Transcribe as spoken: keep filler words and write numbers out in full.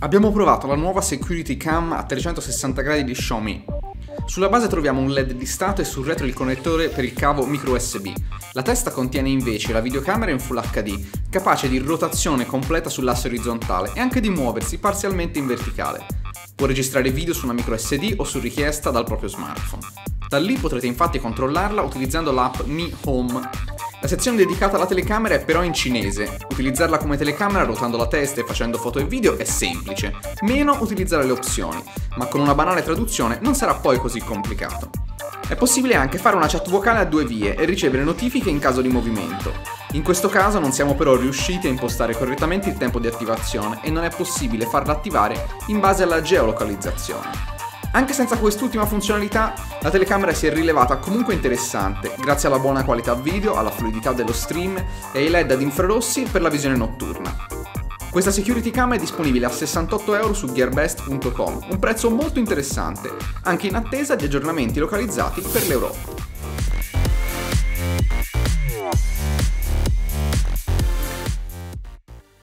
Abbiamo provato la nuova Security Cam a trecentosessanta gradi di Xiaomi. Sulla base troviamo un L E D di stato e sul retro il connettore per il cavo micro U S B. La testa contiene invece la videocamera in Full H D, capace di rotazione completa sull'asse orizzontale e anche di muoversi parzialmente in verticale. Può registrare video su una micro S D o su richiesta dal proprio smartphone. Da lì potrete infatti controllarla utilizzando l'app Mi Home. La sezione dedicata alla telecamera è però in cinese. Utilizzarla come telecamera ruotando la testa e facendo foto e video è semplice, meno utilizzare le opzioni, ma con una banale traduzione non sarà poi così complicato. È possibile anche fare una chat vocale a due vie e ricevere notifiche in caso di movimento. In questo caso non siamo però riusciti a impostare correttamente il tempo di attivazione e non è possibile farla attivare in base alla geolocalizzazione. Anche senza quest'ultima funzionalità, la telecamera si è rilevata comunque interessante, grazie alla buona qualità video, alla fluidità dello stream e ai L E D ad infrarossi per la visione notturna. Questa Security Cam è disponibile a sessantotto euro su gearbest punto com, un prezzo molto interessante, anche in attesa di aggiornamenti localizzati per l'Europa.